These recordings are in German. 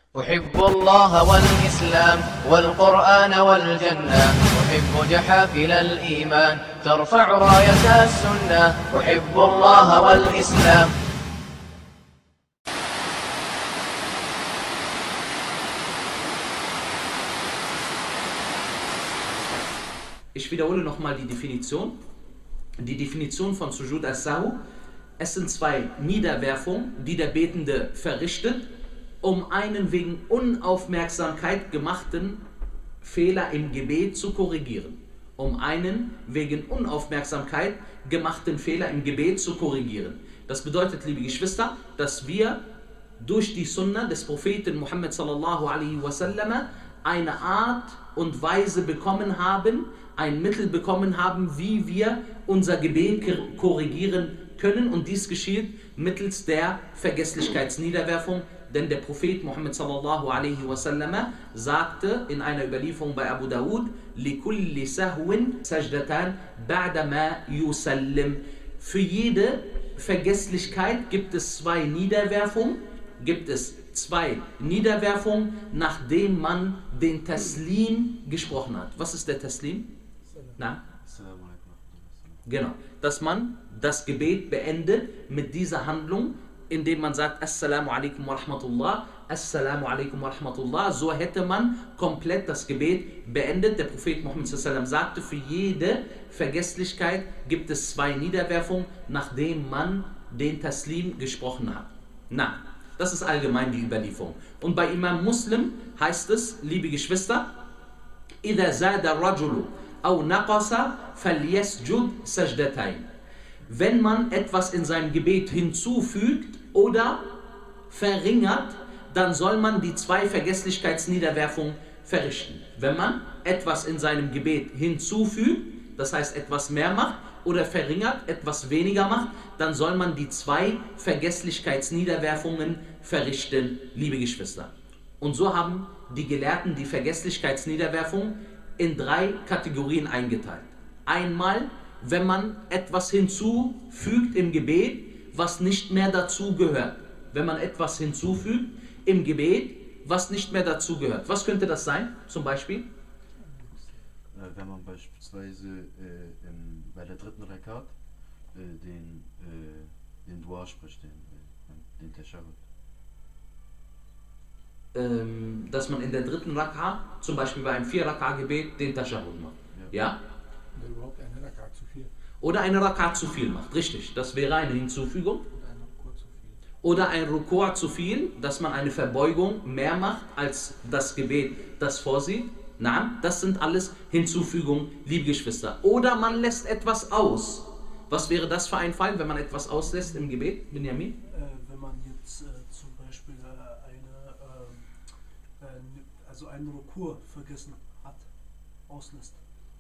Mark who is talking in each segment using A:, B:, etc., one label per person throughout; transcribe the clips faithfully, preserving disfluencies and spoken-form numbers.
A: أحب الله والإسلام والقرآن والجنة، أحب جحافل الإيمان ترفع راية السنة. أحب الله والإسلام.
B: Ich wiederhole nochmal die Definition. Die Definition von Sujud as-Sahw. Es sind zwei Niederwerfungen, die der Betende verrichtet, um einen wegen Unaufmerksamkeit gemachten Fehler im Gebet zu korrigieren. Um einen wegen Unaufmerksamkeit gemachten Fehler im Gebet zu korrigieren. Das bedeutet, liebe Geschwister, dass wir durch die Sunna des Propheten Muhammad sallallahu alaihi wasallam eine Art und Weise bekommen haben, ein Mittel bekommen haben, wie wir unser Gebet korrigieren können, und dies geschieht mittels der Vergesslichkeitsniederwerfung. Denn der Prophet Muhammad sallallahu alaihi wasallam sagte in einer Überlieferung bei Abu Dawud: "Likulli sahwin sajdatan ba'da ma yusallim." Für jede Vergesslichkeit gibt es zwei Niederwerfungen, gibt es zwei Niederwerfungen, nachdem man den Taslim gesprochen hat. Was ist der Taslim? Na? Genau, dass man das Gebet beendet mit dieser Handlung, indem man sagt Assalamu alaikum wa rahmatullah, Assalamu alaikum wa rahmatullah. So hätte man komplett das Gebet beendet. Der Prophet Muhammad sallallahu alaihi wasallam sagte, für jede Vergesslichkeit gibt es zwei Niederwerfungen, nachdem man den Taslim gesprochen hat. Na, das ist allgemein die Überlieferung. Und bei Imam Muslim heißt es, liebe Geschwister, إِذَا زَادَ الرَّجُلُ أَوْ نَقَصَ فَلْيَسْجُدْ سَجْدَتَيْنِ. Wenn man etwas in seinem Gebet hinzufügt oder verringert, dann soll man die zwei Vergesslichkeitsniederwerfungen verrichten. Wenn man etwas in seinem Gebet hinzufügt, das heißt etwas mehr macht, oder verringert, etwas weniger macht, dann soll man die zwei Vergesslichkeitsniederwerfungen verrichten, liebe Geschwister. Und so haben die Gelehrten die Vergesslichkeitsniederwerfung in drei Kategorien eingeteilt. Einmal, wenn man etwas hinzufügt im Gebet, was nicht mehr dazu gehört. Wenn man etwas hinzufügt im Gebet, was nicht mehr dazu gehört. Was könnte das sein, zum Beispiel?
C: Wenn man beispielsweise äh, im, bei der dritten Rakat äh, den, äh, den Dua spricht, den, den Tashahhud.
B: Ähm, dass man in der dritten Rakat, zum Beispiel bei einem vier Rakat Gebet, den Tashahhud macht. Ja? Ja?
D: Oder überhaupt eine Rakat zu viel.
B: Oder eine Rakat zu viel macht, richtig. Das wäre eine Hinzufügung. Oder ein Rukur zu viel, dass man eine Verbeugung mehr macht als das Gebet, das vorsieht. Nein, das sind alles Hinzufügungen, liebe Geschwister. Oder man lässt etwas aus. Was wäre das für ein Fall, wenn man etwas auslässt im Gebet, Benjamin?
E: Äh, wenn man jetzt äh, zum Beispiel äh, eine, äh, äh, also einen Rukur vergessen hat, auslässt.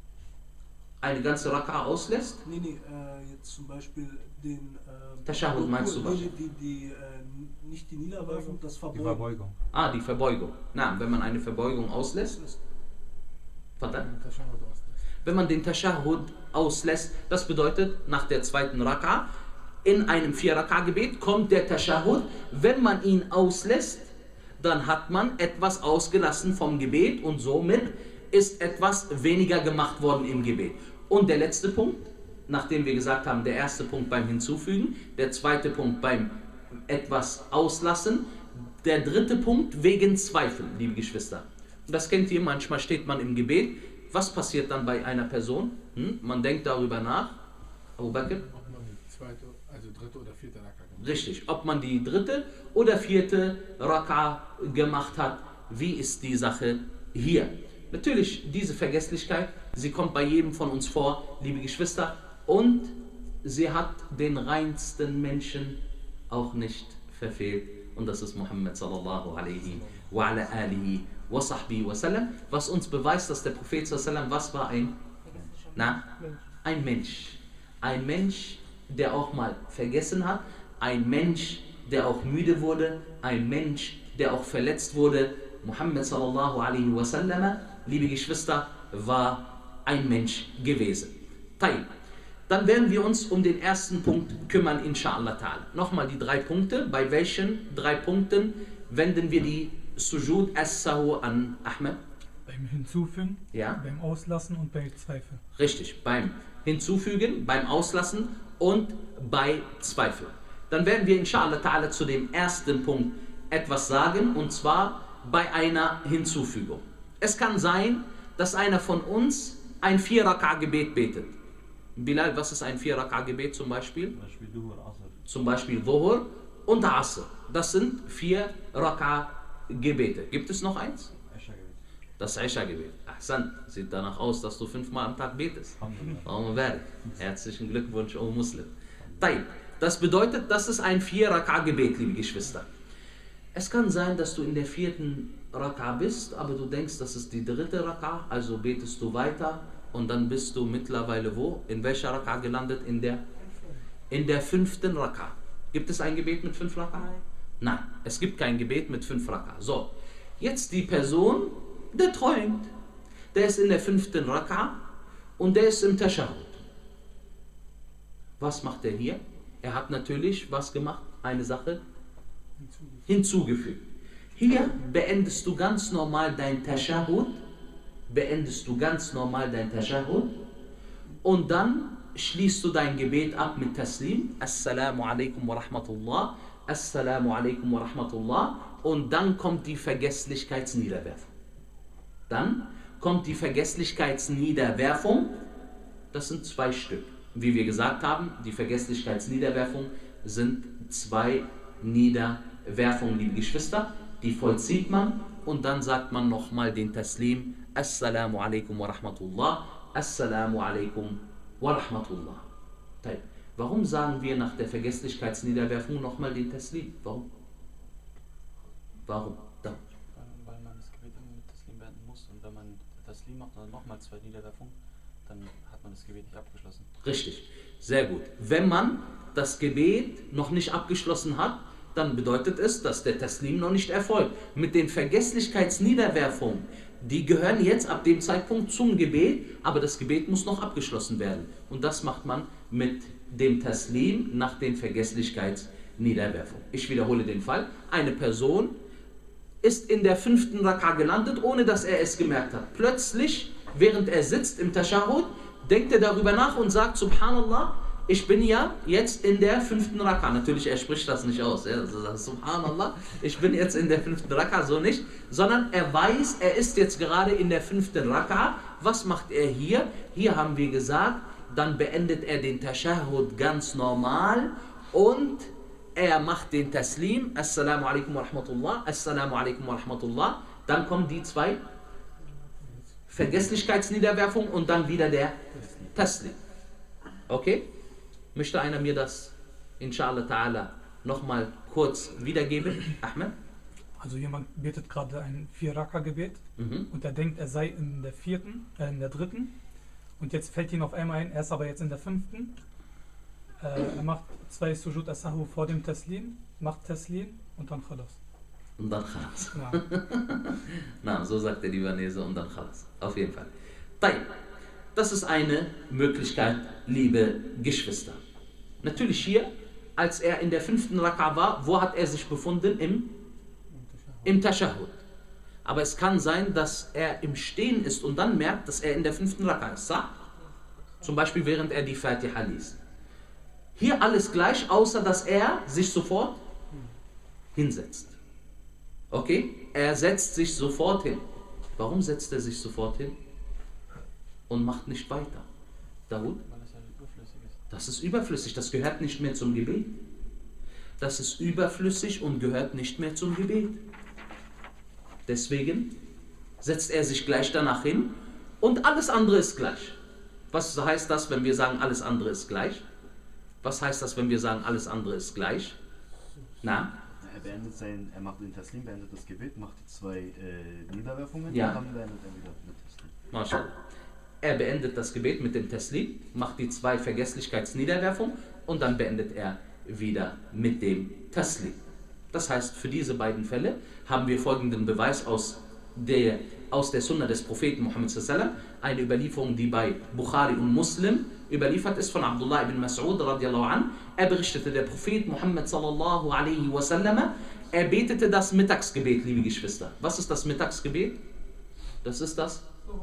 B: Eine ganze Raka auslässt?
E: Nee, nee, äh, jetzt zum Beispiel den äh,
B: Tashahhud meinst du was?
E: Die, die, die, äh, nicht die Niederwerfung, das Verbeugen.
D: Die Verbeugung.
B: Ah, die Verbeugung. Na, wenn man eine Verbeugung auslässt? Verdammt. Wenn man den Tashahhud auslässt, das bedeutet, nach der zweiten Raka, in einem vier Raka Gebet kommt der Tashahhud. Wenn man ihn auslässt, dann hat man etwas ausgelassen vom Gebet und somit ist etwas weniger gemacht worden im Gebet. Und der letzte Punkt, nachdem wir gesagt haben, der erste Punkt beim Hinzufügen, der zweite Punkt beim etwas auslassen, der dritte Punkt wegen Zweifel, liebe Geschwister. Und das kennt ihr, manchmal steht man im Gebet. Was passiert dann bei einer Person? Hm? Man denkt darüber nach. Abu Bakr?
D: Ob man die zweite, also dritte oder vierte Raka gemacht hat.
B: Richtig, ob man die dritte oder vierte Raka gemacht hat. Wie ist die Sache hier? Natürlich, diese Vergesslichkeit, sie kommt bei jedem von uns vor, liebe Geschwister, und sie hat den reinsten Menschen auch nicht verfehlt. Und das ist Muhammad sallallahu alaihi wa ala alihi wa sahbihi wa sallam, was uns beweist, dass der Prophet sallallahu alaihi wa sallam, was war ein? Na? Ein Mensch. Ein Mensch, der auch mal vergessen hat, ein Mensch, der auch müde wurde, ein Mensch, der auch verletzt wurde. Muhammad sallallahu alaihi wa sallam, liebe Geschwister, war ein Mensch gewesen. Teil. Dann werden wir uns um den ersten Punkt kümmern, inshallah ta'ala. Nochmal die drei Punkte. Bei welchen drei Punkten wenden wir die Sujud as-Sahu an, Ahmed?
F: Beim Hinzufügen,
B: Ja?
F: beim Auslassen und bei Zweifel.
B: Richtig, beim Hinzufügen, beim Auslassen und bei Zweifel. Dann werden wir inshallah ta'ala zu dem ersten Punkt etwas sagen, und zwar bei einer Hinzufügung. Es kann sein, dass einer von uns ein vier-Raka-Gebet betet. Bilal, was ist ein vier-Raka-Gebet zum Beispiel?
C: Zum Beispiel Duhur, Asr.
B: Zum Beispiel Dhuhr und Asr. Das sind vier Raka-Gebete. Gibt es noch eins?
C: Escha-Gebet.
B: Das Isha-Gebet. Ahsan, sieht danach aus, dass du fünfmal am Tag betest.
C: Alhamdulillah.
B: Allahumma barik. Herzlichen Glückwunsch, O Muslim. Taib. Das bedeutet, das ist ein vier-Raka-Gebet, liebe Geschwister. Es kann sein, dass du in der vierten Raka bist, aber du denkst, das ist die dritte Raka, also betest du weiter und dann bist du mittlerweile wo? In welcher Raka gelandet? In der, in der fünften Raka. Gibt es ein Gebet mit fünf Raka? Nein, es gibt kein Gebet mit fünf Raka. So, jetzt die Person, der träumt. Der ist in der fünften Raka und der ist im Tashahhud. Was macht er hier? Er hat natürlich was gemacht? Eine Sache hinzugefügt. Hier beendest du ganz normal dein Tashahhud, beendest du ganz normal dein Tashahhud und dann schließt du dein Gebet ab mit Taslim, Assalamu alaikum wa rahmatullah, Assalamu alaikum wa rahmatullah, und dann kommt die Vergesslichkeitsniederwerfung. Dann kommt die Vergesslichkeitsniederwerfung, das sind zwei Stück. Wie wir gesagt haben, die Vergesslichkeitsniederwerfung sind zwei Niederwerfungen, liebe Geschwister, die vollzieht man und dann sagt man nochmal den Taslim, Assalamu alaikum wa rahmatullah, Assalamu alaikum wa rahmatullah. Warum sagen wir nach der Vergesslichkeitsniederwerfung nochmal den Taslim? Warum? Warum? Da.
G: Weil man das Gebet immer mit Taslim beenden muss, und wenn man Taslim macht und dann nochmal zwei Niederwerfungen, dann hat man das Gebet nicht abgeschlossen.
B: Richtig, sehr gut. Wenn man das Gebet noch nicht abgeschlossen hat, dann bedeutet es, dass der Taslim noch nicht erfolgt. Mit den Vergesslichkeitsniederwerfungen, die gehören jetzt ab dem Zeitpunkt zum Gebet, aber das Gebet muss noch abgeschlossen werden. Und das macht man mit dem Taslim nach den Vergesslichkeitsniederwerfungen. Ich wiederhole den Fall. Eine Person ist in der fünften Raka gelandet, ohne dass er es gemerkt hat. Plötzlich, während er sitzt im Tashahhud, denkt er darüber nach und sagt, Subhanallah, ich bin ja jetzt in der fünften Raka. Natürlich, er spricht das nicht aus. Er sagt, Subhanallah, ich bin jetzt in der fünften Raka, so nicht. Sondern er weiß, er ist jetzt gerade in der fünften Raka. Was macht er hier? Hier haben wir gesagt, dann beendet er den Tashahhud ganz normal und er macht den Taslim, Assalamu alaikum wa rahmatullah, Assalamu alaikum wa rahmatullah. Dann kommen die zwei Vergesslichkeitsniederwerfungen und dann wieder der Taslim. Okay? Möchte einer mir das, inshallah ta'ala, nochmal kurz wiedergeben? Ahmed?
F: Also jemand betet gerade ein Vier-Raka-Gebet
B: Mhm.
F: und er denkt, er sei in der vierten, äh, in der dritten, und jetzt fällt ihm auf einmal ein, er ist aber jetzt in der fünften. Äh, er macht zwei Sujud as-Sahu vor dem Taslim, macht Taslim und dann Khalas.
B: Und dann Khalas.
F: Ja.
B: Na, so sagt der Libanese, und dann Khalas. Auf jeden Fall. Taib. Das ist eine Möglichkeit, liebe Geschwister. Natürlich hier, als er in der fünften Raka war, wo hat er sich befunden? Im, im Tashahhud. Aber es kann sein, dass er im Stehen ist und dann merkt, dass er in der fünften Raka ist. Sah? Zum Beispiel während er die Fatiha liest. Hier alles gleich, außer dass er sich sofort hinsetzt. Okay? Er setzt sich sofort hin. Warum setzt er sich sofort hin? Und macht nicht weiter. Dawud?
G: Weil es ja überflüssig ist.
B: Das ist überflüssig, das gehört nicht mehr zum Gebet. Das ist überflüssig und gehört nicht mehr zum Gebet. Deswegen setzt er sich gleich danach hin und alles andere ist gleich. Was heißt das, wenn wir sagen, alles andere ist gleich? Was heißt das, wenn wir sagen, alles andere ist gleich? Na?
C: Er beendet sein, er macht den Taslim, beendet das Gebet, macht die zwei äh, Niederwerfungen
B: Ja.
C: und dann beendet er wieder mit Taslim.
B: Mashallah. Er beendet das Gebet mit dem Taslim, macht die zwei Vergesslichkeitsniederwerfungen und dann beendet er wieder mit dem Taslim. Das heißt, für diese beiden Fälle haben wir folgenden Beweis aus der, aus der Sunna des Propheten Muhammad sallallahu alaihi wasallam, eine Überlieferung, die bei Bukhari und Muslim überliefert ist von Abdullah ibn Mas'ud radiallahu an. Er berichtete, der Prophet Muhammad sallallahu alaihi wasallam, er betete das Mittagsgebet, liebe Geschwister. Was ist das Mittagsgebet? Das ist das?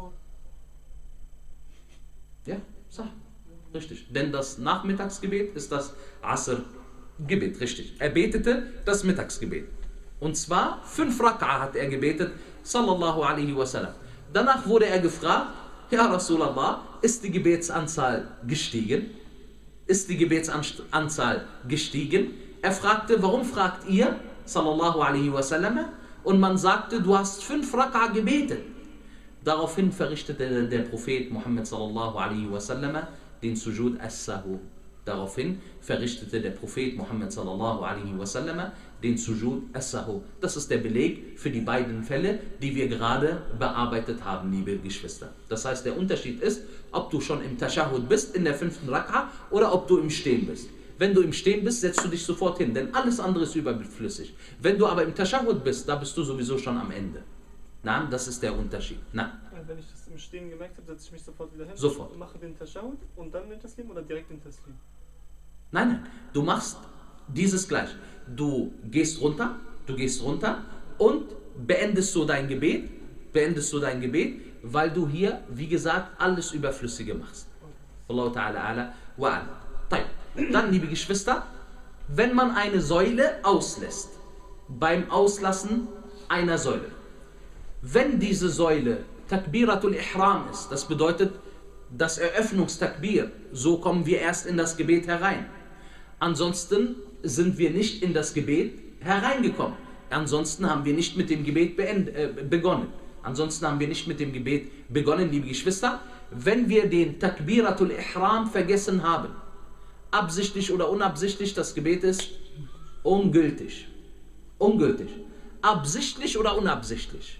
B: Ja, sag. Richtig. Denn das Nachmittagsgebet ist das Asr-Gebet, richtig. Er betete das Mittagsgebet. Und zwar fünf Raka'a hat er gebetet, sallallahu alaihi wasallam. Danach wurde er gefragt, ja Rasulallah, ist die Gebetsanzahl gestiegen? Ist die Gebetsanzahl gestiegen? Er fragte, warum fragt ihr, sallallahu alaihi wasallam? Und man sagte, du hast fünf Raka'a gebetet. Daraufhin verrichtete der Prophet Muhammad sallallahu alaihi wasallam den Sujud as-Sahu. Daraufhin verrichtete der Prophet Muhammad sallallahu alaihi wasallam den Sujud as-Sahu. Das ist der Beleg für die beiden Fälle, die wir gerade bearbeitet haben, liebe Geschwister. Das heißt, der Unterschied ist, ob du schon im Tashahhud bist, in der fünften Rak'a, oder ob du im Stehen bist. Wenn du im Stehen bist, setzt du dich sofort hin, denn alles andere ist überflüssig. Wenn du aber im Tashahhud bist, da bist du sowieso schon am Ende. Na, das ist der Unterschied. Na.
H: Wenn ich das im Stehen gemerkt habe, setze ich mich sofort wieder hin.
B: Sofort.
H: Und mache den Tashahhud und dann den Taslim oder direkt den Taslim?
B: Nein, nein, du machst dieses gleich. Du gehst runter, du gehst runter und beendest so dein Gebet, beendest so dein Gebet, weil du hier, wie gesagt, alles Überflüssige machst. Wallahu ta'ala ala wa ala. Dann, liebe Geschwister, wenn man eine Säule auslässt, beim Auslassen einer Säule, wenn diese Säule Takbiratul Ihram ist, das bedeutet das Eröffnungstakbir, so kommen wir erst in das Gebet herein. Ansonsten sind wir nicht in das Gebet hereingekommen. Ansonsten haben wir nicht mit dem Gebet beend, äh, begonnen. Ansonsten haben wir nicht mit dem Gebet begonnen, liebe Geschwister. Wenn wir den Takbiratul Ihram vergessen haben, absichtlich oder unabsichtlich, das Gebet ist ungültig. Ungültig. Absichtlich oder unabsichtlich.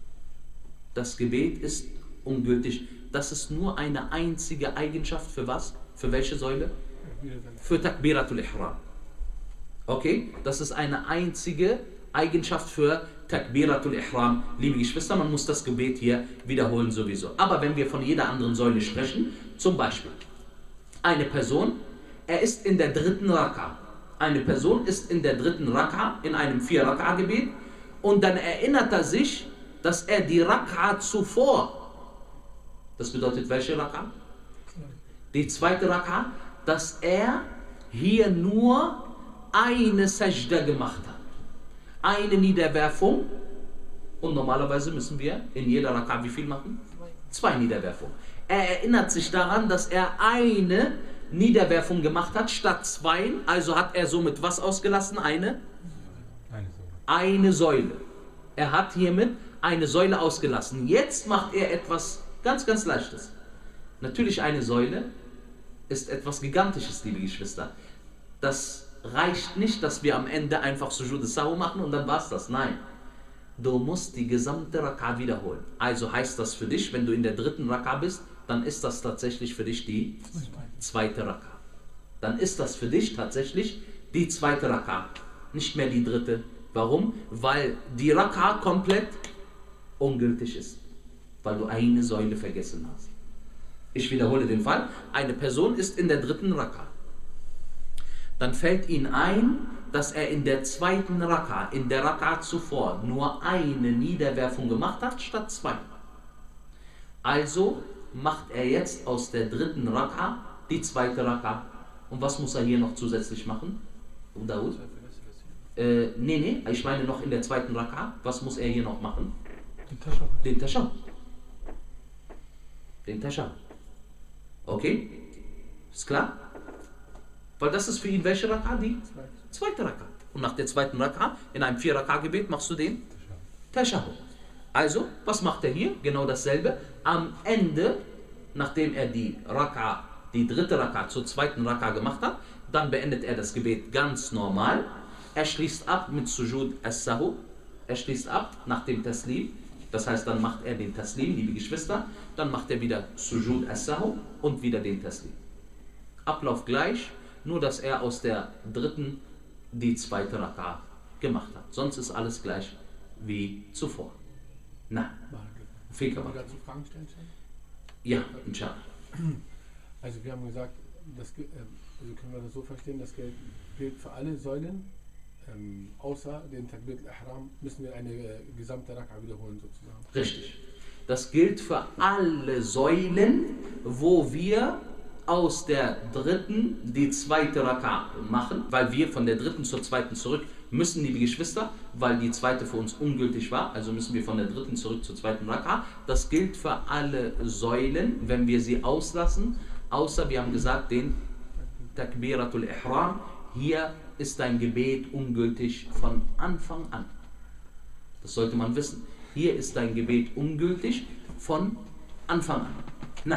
B: Das Gebet ist ungültig. Das ist nur eine einzige Eigenschaft für was? Für welche Säule? Für Takbiratul Ihram. Okay? Das ist eine einzige Eigenschaft für Takbiratul Ihram. Liebe Geschwister, man muss das Gebet hier wiederholen sowieso. Aber wenn wir von jeder anderen Säule sprechen, zum Beispiel eine Person, er ist in der dritten Rak'a. Eine Person ist in der dritten Rak'a, in einem vier Rak'a Gebet, und dann erinnert er sich, dass er die Rak'a zuvor, das bedeutet welche Rak'a? Die zweite Rak'a, dass er hier nur eine Sajda gemacht hat. Eine Niederwerfung. Und normalerweise müssen wir in jeder Rak'a wie viel machen? Zwei Niederwerfungen. Er erinnert sich daran, dass er eine Niederwerfung gemacht hat, statt zwei. Also hat er somit was ausgelassen? Eine?
D: Eine Säule.
B: Eine Säule. Er hat hiermit eine Säule ausgelassen. Jetzt macht er etwas ganz, ganz Leichtes. Natürlich, eine Säule ist etwas Gigantisches, liebe Geschwister. Das reicht nicht, dass wir am Ende einfach Sujud as-Sahu machen und dann war's das. Nein. Du musst die gesamte Rak'a wiederholen. Also heißt das für dich, wenn du in der dritten Rak'a bist, dann ist das tatsächlich für dich die zweite Rak'a. Dann ist das für dich tatsächlich die zweite Rak'a, nicht mehr die dritte. Warum? Weil die Rak'a komplett ungültig ist, weil du eine Säule vergessen hast. Ich wiederhole den Fall. Eine Person ist in der dritten Rak'a. Dann fällt ihm ein, dass er in der zweiten Rak'a, in der Rak'a zuvor, nur eine Niederwerfung gemacht hat, statt zwei. Also macht er jetzt aus der dritten Rak'a die zweite Rak'a. Und was muss er hier noch zusätzlich machen? Daud? Äh, nee, nee, ich meine noch in der zweiten Rak'a. Was muss er hier noch machen?
F: Den Tashahhud.
B: Den Tashahhud. Den Tashahhud. Okay? Ist klar? Weil das ist für ihn welche Rak'a? Die zweite Rak'a. Und nach der zweiten Rak'a, in einem vier Rak'a Gebet, machst du den Tashahhud. Also, was macht er hier? Genau dasselbe. Am Ende, nachdem er die Rak'a, die dritte Rak'a zur zweiten Rak'a gemacht hat, dann beendet er das Gebet ganz normal. Er schließt ab mit Sujud as-Sahu. Er schließt ab nach dem Taslim. Das heißt, dann macht er den Taslim, liebe Geschwister. Dann macht er wieder Sujud as-Sahu und wieder den Taslim. Ablauf gleich, nur dass er aus der dritten die zweite Rak'a gemacht hat. Sonst ist alles gleich wie zuvor. Na,
D: Kann man dazu Fragen stellen? Schein?
B: ja, inshallah.
D: Also wir haben gesagt, das, gilt, ähm, also können wir das so verstehen, das gilt, gilt für alle Säulen, ähm, außer den Takbir al-Ihram müssen wir eine äh, gesamte Raka wiederholen sozusagen.
B: Richtig. Das gilt für alle Säulen, wo wir aus der dritten die zweite Raka machen, weil wir von der dritten zur zweiten zurück müssen, liebe Geschwister, weil die zweite für uns ungültig war, also müssen wir von der dritten zurück zur zweiten Raka. Das gilt für alle Säulen, wenn wir sie auslassen, außer wir haben gesagt, den Takbiratul Ihram, hier ist dein Gebet ungültig von Anfang an. Das sollte man wissen. Hier ist dein Gebet ungültig von Anfang an. Na.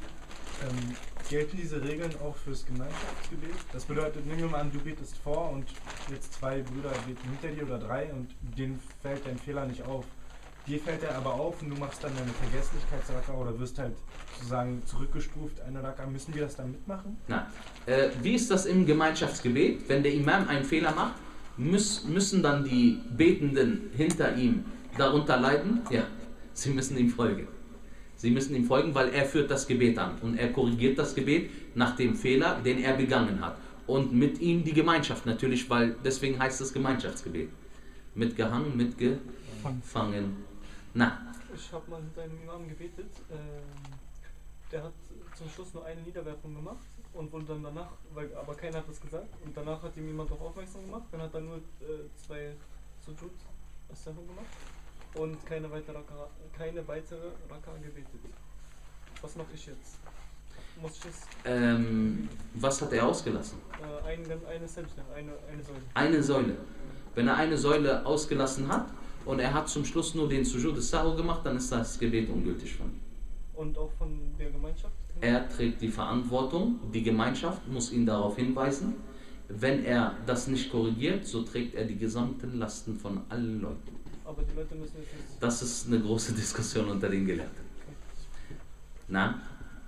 I: Ähm, gelten diese Regeln auch fürs Gemeinschaftsgebet? Das bedeutet, nehmen wir mal an, du betest vor und jetzt zwei Brüder beten hinter dir oder drei und denen fällt dein Fehler nicht auf. Dir fällt er aber auf und du machst dann eine Vergesslichkeitsraka oder wirst halt sozusagen zurückgestuft, eine Raka. Müssen wir das dann mitmachen?
B: Nein. Äh, wie ist das im Gemeinschaftsgebet? Wenn der Imam einen Fehler macht, müß, müssen dann die Betenden hinter ihm darunter leiden? Ja, sie müssen ihm folgen. Sie müssen ihm folgen, weil er führt das Gebet an und er korrigiert das Gebet nach dem Fehler, den er begangen hat. Und mit ihm die Gemeinschaft natürlich, weil deswegen heißt es Gemeinschaftsgebet. Mitgehangen, mitgefangen. Na.
H: Ich habe mal mit einem Imam gebetet, ähm, der hat zum Schluss nur eine Niederwerfung gemacht und wurde dann danach, weil, aber keiner hat das gesagt, und danach hat ihm jemand darauf aufmerksam gemacht, dann hat er nur äh, zwei Sujud As-Sahw gemacht und keine weitere Raka, keine weitere Raka gebetet. Was mache ich jetzt? Muss ich es?
B: Ähm, was hat er ausgelassen?
H: Äh, ein, eine Sajda, eine, eine Säule.
B: Eine Säule. Wenn er eine Säule ausgelassen hat und er hat zum Schluss nur den Sujud As-Sahw gemacht, dann ist das Gebet ungültig von ihm.
H: Und auch von der Gemeinschaft?
B: Er trägt die Verantwortung, die Gemeinschaft muss ihn darauf hinweisen. Wenn er das nicht korrigiert, so trägt er die gesamten Lasten von allen Leuten.
H: Aber die Leute müssen jetzt...
B: Das ist eine große Diskussion unter den Gelehrten. Na?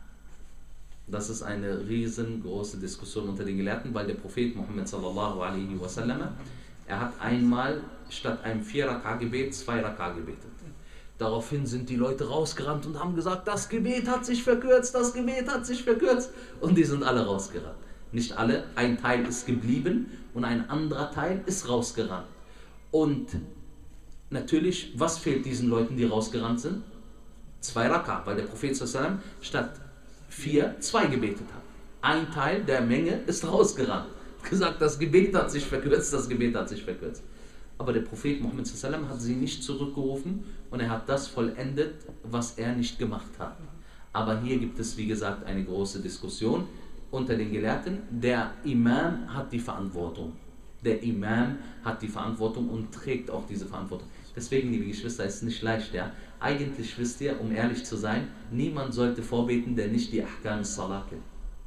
B: Das ist eine riesengroße Diskussion unter den Gelehrten, weil der Prophet Muhammad sallallahu alaihi wasallam, er hat einmal statt einem vier Raka Gebet zwei Raka gebetet. Daraufhin sind die Leute rausgerannt und haben gesagt, das Gebet hat sich verkürzt, das Gebet hat sich verkürzt. Und die sind alle rausgerannt. Nicht alle, ein Teil ist geblieben und ein anderer Teil ist rausgerannt. Und natürlich, was fehlt diesen Leuten, die rausgerannt sind? Zwei Raka, weil der Prophet sallallahu alaihi wasallam statt vier, zwei gebetet hat. Ein Teil der Menge ist rausgerannt. Gesagt, das Gebet hat sich verkürzt, das Gebet hat sich verkürzt. Aber der Prophet Muhammad sallallahu alaihi wasallam hat sie nicht zurückgerufen und er hat das vollendet, was er nicht gemacht hat. Aber hier gibt es, wie gesagt, eine große Diskussion unter den Gelehrten. Der Imam hat die Verantwortung. Der Imam hat die Verantwortung und trägt auch diese Verantwortung. Deswegen, liebe Geschwister, ist es nicht leicht. Ja? Eigentlich wisst ihr, um ehrlich zu sein, niemand sollte vorbeten, der nicht die Ahkam as-Salah kennt.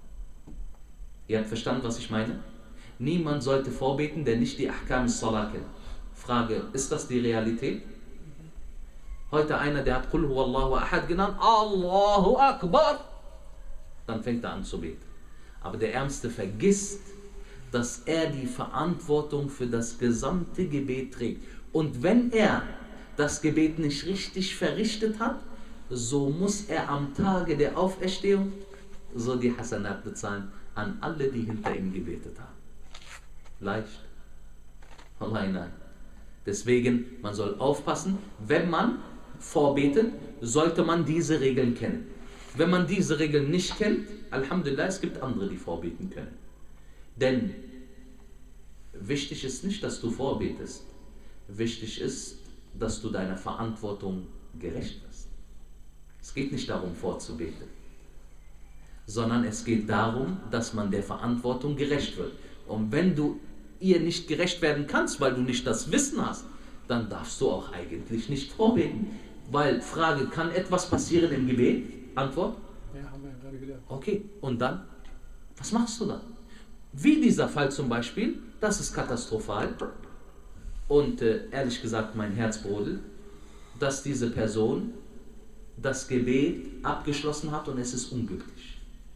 B: Ihr habt verstanden, was ich meine? Niemand sollte vorbeten, der nicht die Ahkam as-Salah kennt. Frage, ist das die Realität? Heute einer, der hat Qul huwallahu ahad genannt, Allahu Akbar. Dann fängt er an zu beten. Aber der Ärmste vergisst, dass er die Verantwortung für das gesamte Gebet trägt. Und wenn er das Gebet nicht richtig verrichtet hat, so muss er am Tage der Auferstehung so die Hasanat bezahlen an alle, die hinter ihm gebetet haben. Leicht? Wallahi nein. Deswegen, man soll aufpassen, wenn man vorbetet, sollte man diese Regeln kennen. Wenn man diese Regeln nicht kennt, Alhamdulillah, es gibt andere, die vorbeten können. Denn wichtig ist nicht, dass du vorbetest. Wichtig ist, dass du deiner Verantwortung gerecht wirst. Es geht nicht darum, vorzubeten, sondern es geht darum, dass man der Verantwortung gerecht wird. Und wenn du ihr nicht gerecht werden kannst, weil du nicht das Wissen hast, dann darfst du auch eigentlich nicht vorbeten. Weil, Frage, kann etwas passieren im Gebet? Antwort?
D: Ja, haben wir gerade gelernt.
B: Okay, und dann? Was machst du dann? Wie dieser Fall zum Beispiel, das ist katastrophal. Und äh, ehrlich gesagt, mein Herz brodelt, dass diese Person das Gebet abgeschlossen hat und es ist ungültig.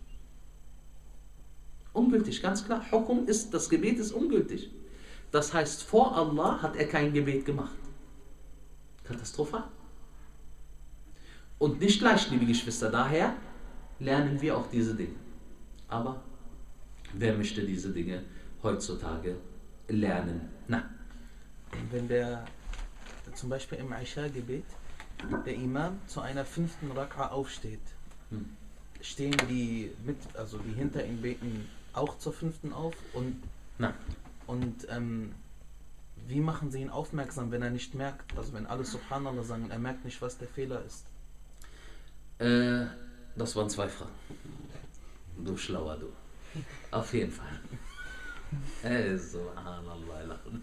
B: Ungültig, ganz klar. Hukum ist, das Gebet ist ungültig. Das heißt, vor Allah hat er kein Gebet gemacht. Katastrophal. Und nicht leicht, liebe Geschwister. Daher lernen wir auch diese Dinge. Aber wer möchte diese Dinge heutzutage lernen? Na,
J: Wenn der zum Beispiel im Isha-Gebet der Imam zu einer fünften Raka aufsteht,
B: Hm.
J: stehen die mit, also die hinter ihm beten, auch zur fünften auf und,
B: Nein.
J: und ähm, wie machen sie ihn aufmerksam, wenn er nicht merkt, also wenn alle Subhanallah sagen, er merkt nicht, was der Fehler ist?
B: Äh, das waren zwei Fragen. Du schlauer, du. Auf jeden Fall. Äh, Subhanallah, lachen.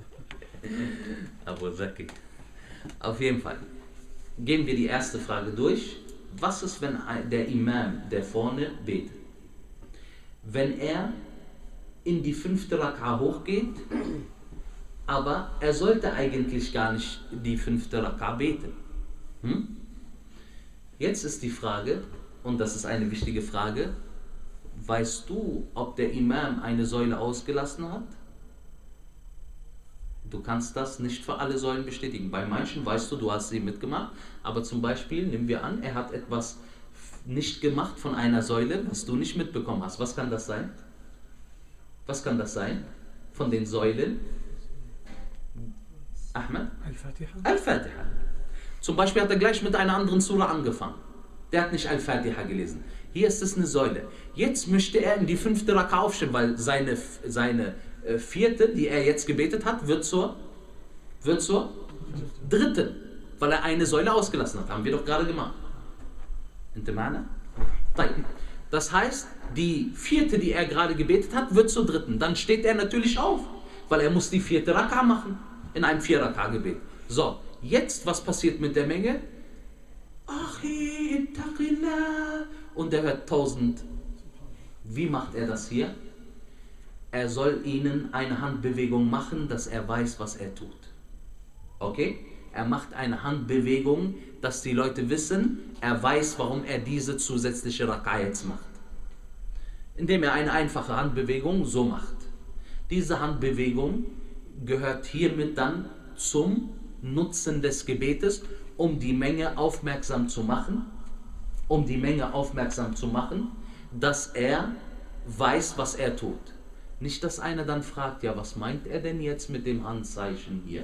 B: Aber Zaki. Auf jeden Fall. Gehen wir die erste Frage durch. Was ist, wenn ein- der Imam, der vorne betet, wenn er in die fünfte Raka hochgeht, aber er sollte eigentlich gar nicht die fünfte Raka beten? Hm? Jetzt ist die Frage, und das ist eine wichtige Frage, weißt du, ob der Imam eine Säule ausgelassen hat? Du kannst das nicht für alle Säulen bestätigen. Bei manchen weißt du, du hast sie mitgemacht, aber zum Beispiel, nehmen wir an, er hat etwas nicht gemacht von einer Säule, was du nicht mitbekommen hast. Was kann das sein? Was kann das sein? Von den Säulen? Ahmed?
F: Al-Fatiha.
B: Al-Fatiha. Zum Beispiel hat er gleich mit einer anderen Sura angefangen. Der hat nicht Al-Fatiha gelesen. Hier ist es eine Säule. Jetzt möchte er in die fünfte Raka aufstehen, weil seine, seine äh, vierte, die er jetzt gebetet hat, wird zur, wird zur dritten. Weil er eine Säule ausgelassen hat. Haben wir doch gerade gemacht. Ente Ma'na? طيب. Das heißt, die vierte, die er gerade gebetet hat, wird zur dritten. Dann steht er natürlich auf, weil er muss die vierte Raka machen in einem vier-Raka-Gebet. So, jetzt was passiert mit der Menge? Achi, ittaqillah. Und er hört tausend. Wie macht er das hier? Er soll ihnen eine Handbewegung machen, dass er weiß, was er tut. Okay? Er macht eine Handbewegung, dass die Leute wissen, er weiß, warum er diese zusätzliche Raka jetzt macht. Indem er eine einfache Handbewegung so macht. Diese Handbewegung gehört hiermit dann zum Nutzen des Gebetes, um die Menge aufmerksam zu machen, um die Menge aufmerksam zu machen, dass er weiß, was er tut. Nicht, dass einer dann fragt, ja, was meint er denn jetzt mit dem Handzeichen hier?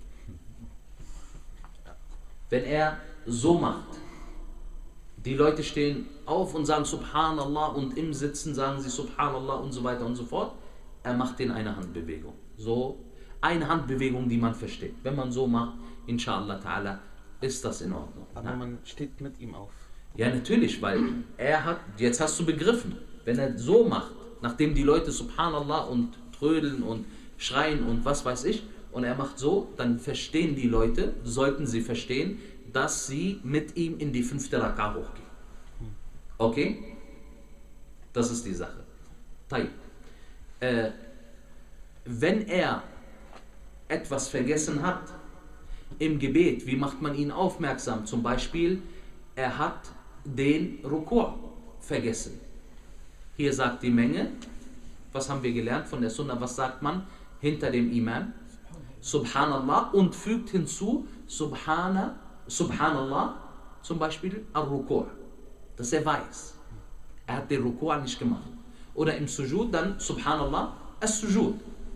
B: Wenn er so macht, die Leute stehen auf und sagen Subhanallah und im Sitzen sagen sie Subhanallah und so weiter und so fort, er macht denen eine Handbewegung. So, eine Handbewegung, die man versteht. Wenn man so macht, inshallah ta'ala, ist das in Ordnung.
J: Aber
B: Na?
J: man steht mit ihm auf.
B: Ja, natürlich, weil er hat, jetzt hast du begriffen, wenn er so macht, nachdem die Leute Subhanallah und trödeln und schreien und was weiß ich, und er macht so, dann verstehen die Leute, sollten sie verstehen, dass sie mit ihm in die fünfte Raka hochgehen. Okay? Das ist die Sache. Taib. Äh, wenn er etwas vergessen hat im Gebet, wie macht man ihn aufmerksam? Zum Beispiel, er hat den Ruku' vergessen. Hier sagt die Menge, was haben wir gelernt von der Sunna, was sagt man hinter dem Imam? Subhanallah und fügt hinzu Subhana, Subhanallah, zum Beispiel Al-Ruku', dass er weiß. Er hat den Ruku' nicht gemacht. Oder im Sujud dann Subhanallah, As-Sujud.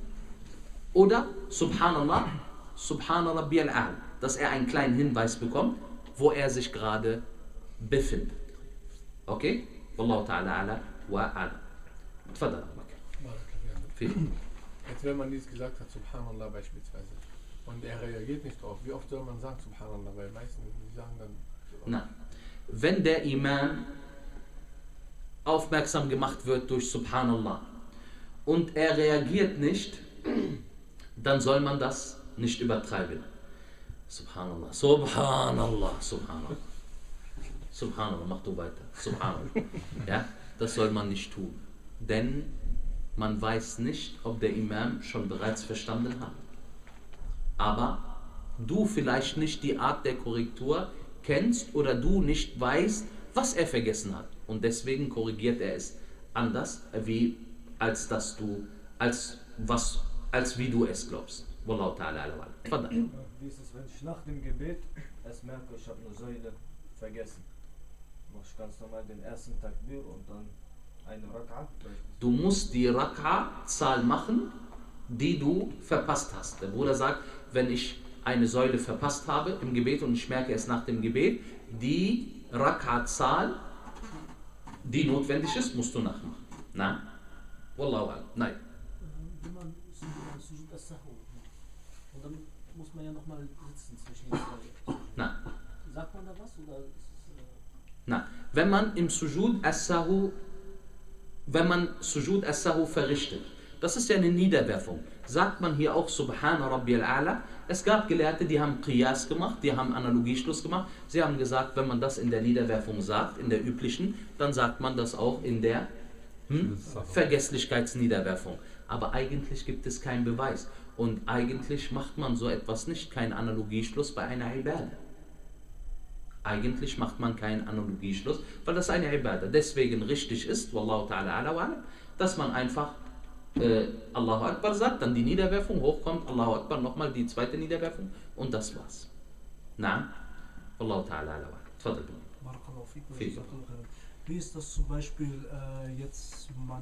B: Oder Subhanallah, Subhanallah bi'al-A'la, dass er einen kleinen Hinweis bekommt, wo er sich gerade befindet. Okay? Wallahu ta'ala ala wa ala. Tfadal, Abubakr.
D: Jetzt, wenn man dies gesagt hat, Subhanallah beispielsweise, und er reagiert nicht drauf, wie oft soll man sagen Subhanallah? Weil meistens, die sagen dann...
B: Na, wenn der Imam aufmerksam gemacht wird durch Subhanallah und er reagiert nicht, dann soll man das nicht übertreiben. Subhanallah, Subhanallah, Subhanallah. Subhanallah, mach du weiter. Subhanallah. Ja, das soll man nicht tun. Denn man weiß nicht, ob der Imam schon bereits verstanden hat. Aber du vielleicht nicht die Art der Korrektur kennst oder du nicht weißt, was er vergessen hat. Und deswegen korrigiert er es anders, wie als dass du, als was, als wie du es glaubst. Wallahu ta'ala ala wa'ala. Tfadal.
I: Wie ist es, wenn ich nach dem Gebet erst merke, ich habe eine Säule vergessen? Mach ich ganz normal den ersten Takbir und dann Eine Raka?
B: Du musst die Raka-Zahl machen, die du verpasst hast. Der Bruder sagt, wenn ich eine Säule verpasst habe im Gebet und ich merke es nach dem Gebet, die Raka-Zahl, die notwendig ist, musst du nachmachen. Na? Wallahu a'lam. Nein.
E: Wenn man Sujud as-Sahw und dann muss man ja nochmal sitzen zwischen den zwei.
B: Na.
E: Sagt man da was oder ist es, äh
B: Na, wenn man im Sujud as-Sahw, wenn man Sujud as-Sahw verrichtet, das ist ja eine Niederwerfung. Sagt man hier auch Subhana Rabbiyal A'la? Es gab Gelehrte, die haben Qiyas gemacht, die haben Analogieschluss gemacht. Sie haben gesagt, wenn man das in der Niederwerfung sagt, in der üblichen, dann sagt man das auch in der hm, Vergesslichkeitsniederwerfung. Aber eigentlich gibt es keinen Beweis. Und eigentlich macht man so etwas nicht, keinen Analogieschluss bei einer Ibadah. Eigentlich macht man keinen Analogieschluss, weil das eine Ibadah deswegen richtig ist, Wallahu ta'ala ala wa alam, dass man einfach äh, Allahu Akbar sagt, dann die Niederwerfung hochkommt, Allahu Akbar, nochmal die zweite Niederwerfung und das war's. Na, Wallahu ta'ala ala wa alam. Tfadal.
E: Barakallahu fik, wie ist das zum Beispiel äh, jetzt, man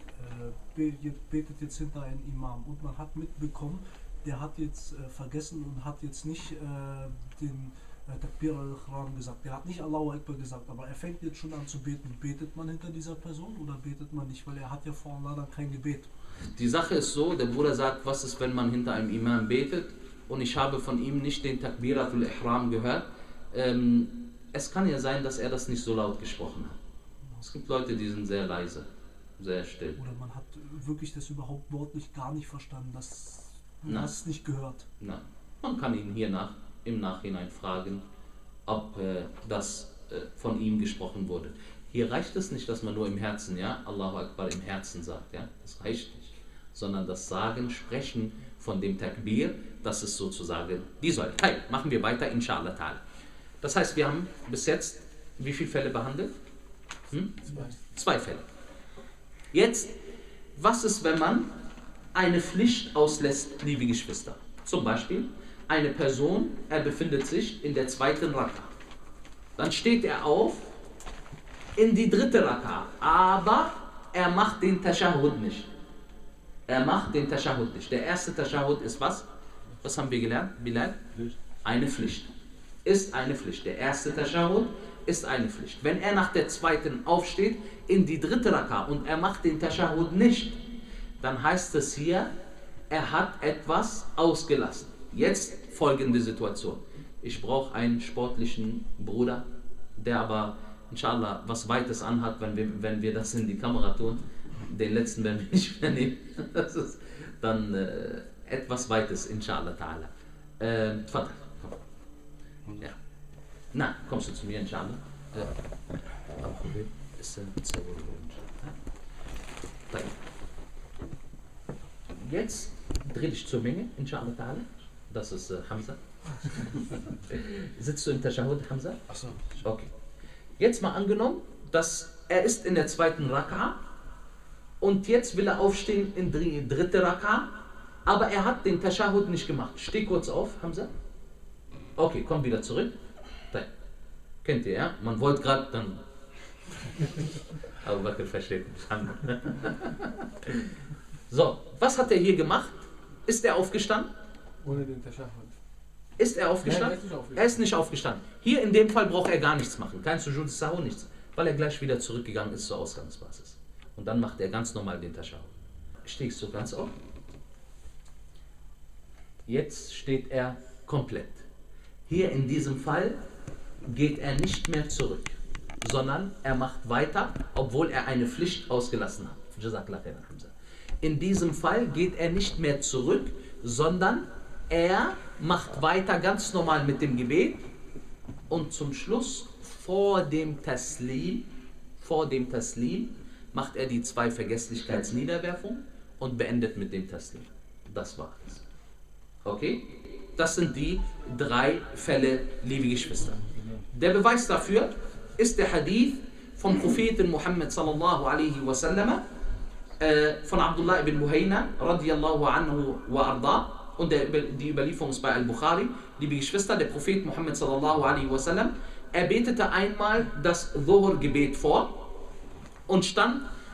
E: äh, betet jetzt hinter einem Imam und man hat mitbekommen, der hat jetzt äh, vergessen und hat jetzt nicht äh, den äh, Takbir al-Ihram gesagt, der hat nicht Allahu Akbar gesagt, aber er fängt jetzt schon an zu beten. Betet man hinter dieser Person oder betet man nicht, weil er hat ja vor Allah dann kein Gebet.
B: Die Sache ist so, der Bruder sagt, was ist, wenn man hinter einem Imam betet und ich habe von ihm nicht den Takbiratul Ihram gehört. Ähm, es kann ja sein, dass er das nicht so laut gesprochen hat. Es gibt Leute, die sind sehr leise, sehr still.
E: Oder man hat wirklich das überhaupt wortlich gar nicht verstanden, dass man es nicht gehört.
B: Nein. Man kann ihn hier nach, im Nachhinein fragen, ob äh, das äh, von ihm gesprochen wurde. Hier reicht es nicht, dass man nur im Herzen, ja, Allahu Akbar im Herzen sagt, ja, das reicht nicht. Sondern das Sagen, Sprechen von dem Takbir, das ist sozusagen die Säule. Hey, machen wir weiter, inshallah ta'ala. Das heißt, wir haben bis jetzt wie viele Fälle behandelt? Hm?
D: Zwei.
B: Zwei Fälle. Jetzt, was ist, wenn man eine Pflicht auslässt, liebe Geschwister? Zum Beispiel, eine Person, er befindet sich in der zweiten Raka. Dann steht er auf in die dritte Raka, aber er macht den Tashahhud nicht. Er macht den Tashahhud nicht. Der erste Tashahhud ist was? Was haben wir gelernt, Bilal? Eine Pflicht. Ist eine Pflicht. Der erste Tashahhud ist eine Pflicht. Wenn er nach der zweiten aufsteht, in die dritte Raka und er macht den Tashahhud nicht, dann heißt es hier, er hat etwas ausgelassen. Jetzt folgende Situation. Ich brauche einen sportlichen Bruder, der aber, inshallah, was Weites anhat, wenn wir, wenn wir das in die Kamera tun. Den letzten werden wir nicht mehr nehmen. Das ist dann äh, etwas Weites, inshallah ta'ala. Äh, Vater, komm. Ja. Na, kommst du zu mir, inshallah? Ja. Jetzt dreh dich zur Menge, inshallah ta'ala. Das ist äh, Hamza. Sitzt du im Tashahhud, Hamza?
C: Achso.
B: Okay. Jetzt mal angenommen, dass er ist in der zweiten Raka und jetzt will er aufstehen in die dritte Raka, aber er hat den Tashahhud nicht gemacht. Steh kurz auf, Hamza. Okay, komm wieder zurück. Da. Kennt ihr, ja? Man wollte gerade dann... Abu Bakr versteht mich. So, was hat er hier gemacht? Ist er aufgestanden?
D: Ohne den Tashahhud.
B: Ist er aufgestanden?
D: Nein, er ist nicht aufgestanden.
B: Er ist nicht aufgestanden. Hier in dem Fall braucht er gar nichts machen. Kein Sujud Sahw, nichts. Weil er gleich wieder zurückgegangen ist zur Ausgangsbasis. Und dann macht er ganz normal den Tashahhud. Stehst du ganz auf? Jetzt steht er komplett. Hier in diesem Fall geht er nicht mehr zurück, sondern er macht weiter, obwohl er eine Pflicht ausgelassen hat. Jazakallah khairan, Hamza. In diesem Fall geht er nicht mehr zurück, sondern er macht weiter ganz normal mit dem Gebet und zum Schluss vor dem Taslim, vor dem Taslim macht er die zwei Vergesslichkeitsniederwerfungen und beendet mit dem Taslim. Das war es. Okay? Das sind die drei Fälle, liebe Geschwister. Der Beweis dafür ist der Hadith vom Propheten Muhammad sallallahu alaihi wasallam, äh, von Abdullah ibn Muhayna radiyallahu anhu wa arda. Und der, die Überlieferung ist bei Al-Bukhari. Liebe Geschwister, der Prophet Muhammad sallallahu alaihi wasallam, er betete einmal das Dhuhr-Gebet vor und stand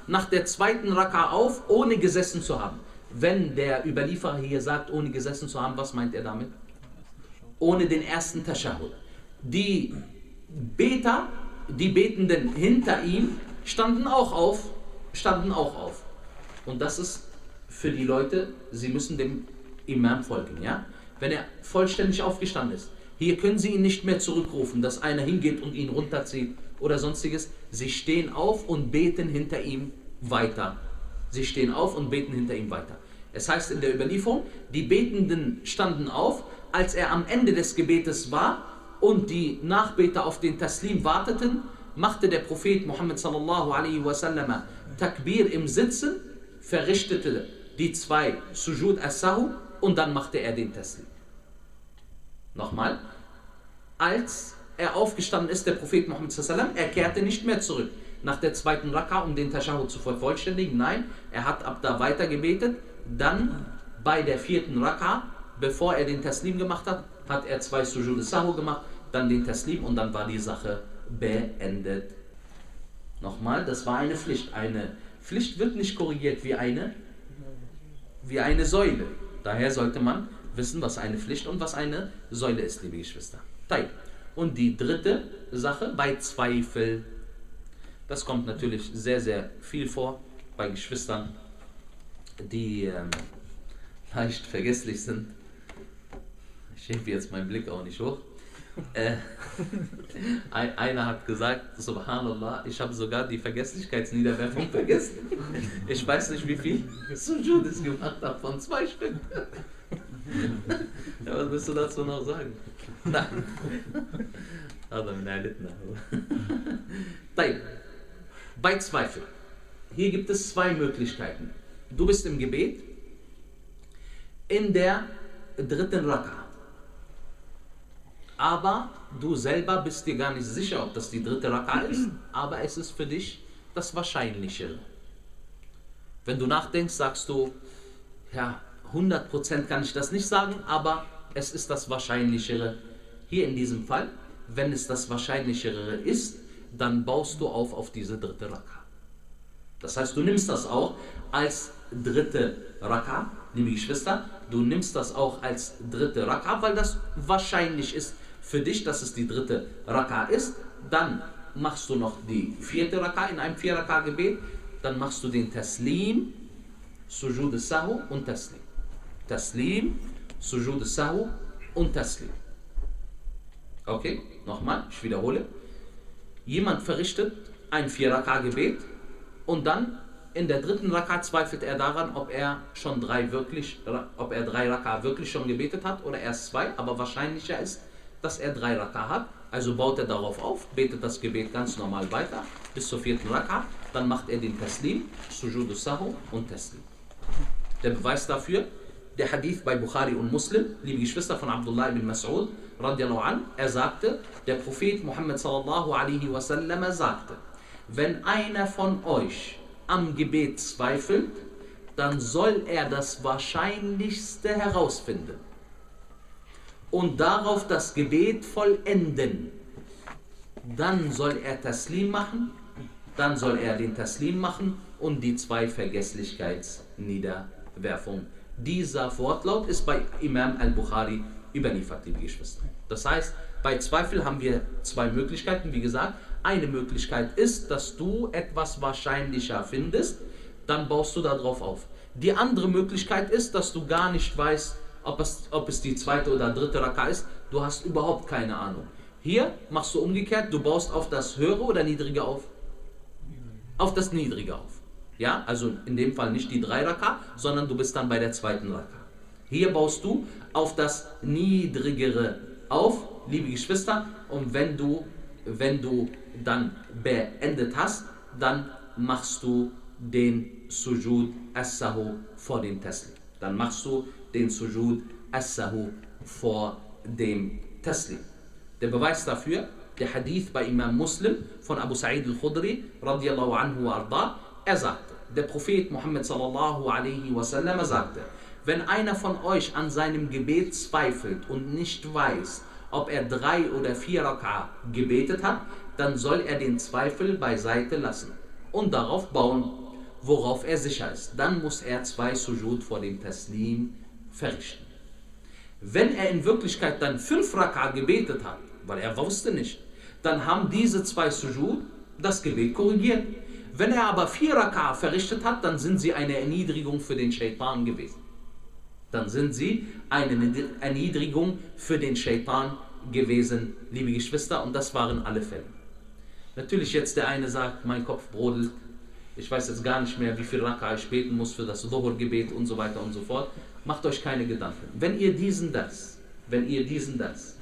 B: nach der zweiten Raka auf, ohne gesessen zu haben. Wenn der Überlieferer hier sagt, ohne gesessen zu haben, was meint er damit? Ohne den ersten Tashahhud. Die Beter, die Betenden hinter ihm, standen auch auf, standen auch auf. Und das ist für die Leute, sie müssen dem Imam folgen, ja? Wenn er vollständig aufgestanden ist. Hier können sie ihn nicht mehr zurückrufen, dass einer hingeht und ihn runterzieht oder sonstiges. Sie stehen auf und beten hinter ihm weiter. Sie stehen auf und beten hinter ihm weiter. Es heißt in der Überlieferung, die Betenden standen auf, als er am Ende des Gebetes war und die Nachbeter auf den Taslim warteten, machte der Prophet Muhammad sallallahu alaihi wasallam Takbir im Sitzen, verrichtete die zwei Sujud as-Sahu und dann machte er den Taslim. Nochmal, als er aufgestanden ist, der Prophet Muhammad sallallahu alaihi wasallam, er kehrte nicht mehr zurück nach der zweiten Raka, um den Tashahhud zu vervollständigen. Nein, er hat ab da weiter gebetet. Dann bei der vierten Raka, bevor er den Taslim gemacht hat, hat er zwei Sujud as-Sahu gemacht, dann den Taslim und dann war die Sache beendet. Nochmal, das war eine Pflicht. Eine Pflicht wird nicht korrigiert wie eine, wie eine Säule. Daher sollte man wissen, was eine Pflicht und was eine Säule ist, liebe Geschwister. Und die dritte Sache, bei Zweifel. Das kommt natürlich sehr, sehr viel vor bei Geschwistern, die ähm, leicht vergesslich sind. Ich hebe jetzt meinen Blick auch nicht hoch. Äh, ein, einer hat gesagt, Subhanallah, ich habe sogar die Vergesslichkeitsniederwerfung vergessen. Ich weiß nicht, wie viel Sujud ich gemacht habe, von zwei Stück. Ja, was willst du dazu noch sagen? Nein. Bei Zweifel. Hier gibt es zwei Möglichkeiten. Du bist im Gebet in der dritten Raka. Aber du selber bist dir gar nicht sicher, ob das die dritte Raka ist, aber es ist für dich das Wahrscheinlichere. Wenn du nachdenkst, sagst du, ja, hundert Prozent kann ich das nicht sagen, aber es ist das Wahrscheinlichere. Hier in diesem Fall, wenn es das Wahrscheinlichere ist, dann baust du auf auf diese dritte Raka. Das heißt, du nimmst das auch als dritte Raka, liebe Geschwister, du nimmst das auch als dritte Raka, weil das wahrscheinlich ist für dich, dass es die dritte Raka ist. Dann machst du noch die vierte Raka in einem vier Raka Gebet, dann machst du den Taslim, Sujud as-Sahu und Taslim. Taslim, Sujud as-Sahu und Taslim. Okay, nochmal, ich wiederhole. Jemand verrichtet ein vier Raka Gebet und dann in der dritten Raka zweifelt er daran, ob er schon drei wirklich, ob er drei Raka wirklich schon gebetet hat oder erst zwei, aber wahrscheinlicher ist, dass er drei Raka hat. Also baut er darauf auf, betet das Gebet ganz normal weiter bis zur vierten Raka, dann macht er den Taslim, Sujud as-Sahu und Taslim. Der Beweis dafür, der Hadith bei Bukhari und Muslim, liebe Geschwister, von Abdullah ibn Mas'ud, radiallahu an, er sagte, der Prophet Muhammad sallallahu alaihi wasallam sagte, wenn einer von euch am Gebet zweifelt, dann soll er das Wahrscheinlichste herausfinden und darauf das Gebet vollenden. Dann soll er Taslim machen, dann soll er den Taslim machen und die zwei Vergesslichkeitsniederwerfungen. Dieser Wortlaut ist bei Imam al-Bukhari überliefert, liebe Geschwister. Das heißt, bei Zweifel haben wir zwei Möglichkeiten, wie gesagt. Eine Möglichkeit ist, dass du etwas wahrscheinlicher findest, dann baust du darauf auf. Die andere Möglichkeit ist, dass du gar nicht weißt, ob es, ob es die zweite oder dritte Raka ist. Du hast überhaupt keine Ahnung. Hier machst du umgekehrt, du baust auf das Höhere oder Niedrige auf? Auf das Niedrige auf. Ja, also in dem Fall nicht die drei Raka, sondern du bist dann bei der zweiten Raka. Hier baust du auf das Niedrigere auf, liebe Geschwister, und wenn du, wenn du dann beendet hast, dann machst du den Sujud as-Sahu vor dem Taslim. Dann machst du den Sujud as-Sahu vor dem Taslim. Der Beweis dafür, der Hadith bei Imam Muslim von Abu Sa'id al-Khudri, radiallahu anhu wa arda, er sagte, der Prophet Muhammad sallallahu alaihi wasallam sagte, wenn einer von euch an seinem Gebet zweifelt und nicht weiß, ob er drei oder vier Raka gebetet hat, dann soll er den Zweifel beiseite lassen und darauf bauen. worauf er sicher ist. Dann muss er zwei Sujud vor dem Taslim verrichten. Wenn er in Wirklichkeit dann fünf Raka gebetet hat, weil er wusste nicht, dann haben diese zwei Sujud das Gebet korrigiert. Wenn er aber vier Raka verrichtet hat, dann sind sie eine Erniedrigung für den Shaitan gewesen. Dann sind sie eine Erniedrigung für den Shaitan gewesen, liebe Geschwister, und das waren alle Fälle. Natürlich jetzt der eine sagt, mein Kopf brodelt, ich weiß jetzt gar nicht mehr, wie viel Raka ich beten muss für das Dhuhr-Gebet und so weiter und so fort. Macht euch keine Gedanken. Wenn ihr diesen das, wenn ihr diesen das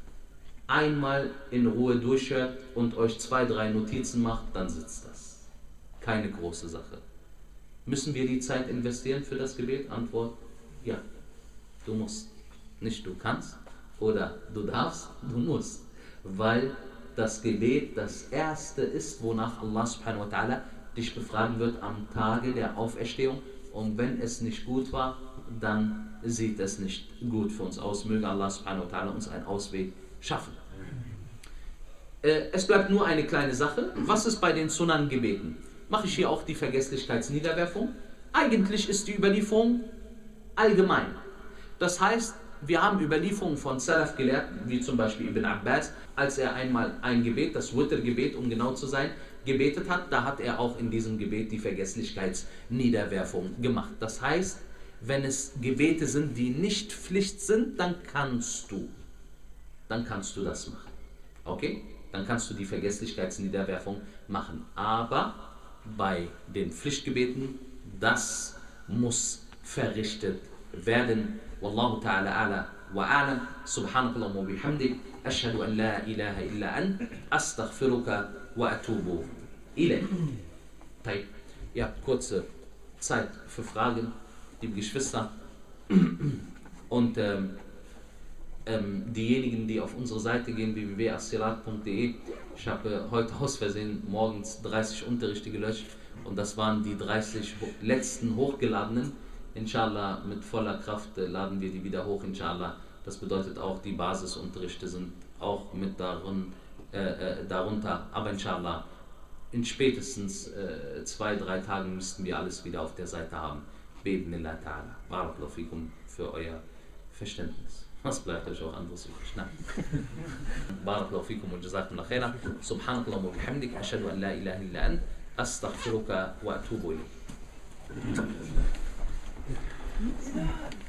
B: einmal in Ruhe durchhört und euch zwei, drei Notizen macht, dann sitzt das. Keine große Sache. Müssen wir die Zeit investieren für das Gebet? Antwort, ja. Du musst. Nicht du kannst oder du darfst, du musst. Weil das Gebet das erste ist, wonach Allah subhanahu wa ta'ala dich befragen wird am Tage der Auferstehung. Und wenn es nicht gut war, dann sieht es nicht gut für uns aus. Möge Allah subhanahu wa ta'ala uns einen Ausweg schaffen. Äh, es bleibt nur eine kleine Sache. Was ist bei den Sunan-Gebeten? Mache ich hier auch die Vergesslichkeitsniederwerfung? Eigentlich ist die Überlieferung allgemein. Das heißt, wir haben Überlieferungen von Salaf gelehrt, wie zum Beispiel Ibn Abbas, als er einmal ein Gebet, das Witr-Gebet, um genau zu sein, gebetet hat, da hat er auch in diesem Gebet die Vergesslichkeitsniederwerfung gemacht. Das heißt, wenn es Gebete sind, die nicht Pflicht sind, dann kannst du, dann kannst du das machen. Okay? Dann kannst du die Vergesslichkeitsniederwerfung machen. Aber bei den Pflichtgebeten, das muss verrichtet werden. Wallahu ta'ala ala wa a'lam. Subhanakallah wa bihamdik. Ashhadu an la ilaha illa an. Astaghfiruka wa atubu ilayk. Ihr habt kurze Zeit für Fragen, liebe Geschwister. Und ähm, ähm, diejenigen, die auf unsere Seite gehen, w w w punkt as-sirat punkt de, ich habe heute aus Versehen morgens dreißig Unterrichte gelöscht und das waren die dreißig letzten hochgeladenen. Inshallah, mit voller Kraft äh, laden wir die wieder hoch, inshallah. Das bedeutet auch, die Basisunterrichte sind auch mit darin, äh, äh, darunter, aber inshallah, in spätestens äh, zwei, drei Tagen müssten wir alles wieder auf der Seite haben. Bi'idhnillah ta'ala. Barakallahu fikum für euer Verständnis. Was bleibt euch auch anderes übrig? Nein. Barakallahu fikum und jazakumullah khaira. Subhanakallah wa bihamdik. Ashhadu an la ilaha illa ant. Astaghfiruka wa atubu ilayk.